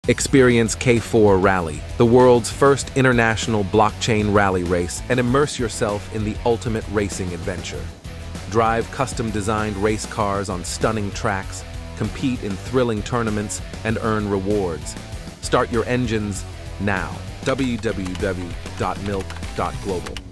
Experience K4 Rally, the world's first international blockchain rally race, and immerse yourself in the ultimate racing adventure. Drive custom-designed race cars on stunning tracks, compete in thrilling tournaments, and earn rewards. Start your engines now. www.milc.global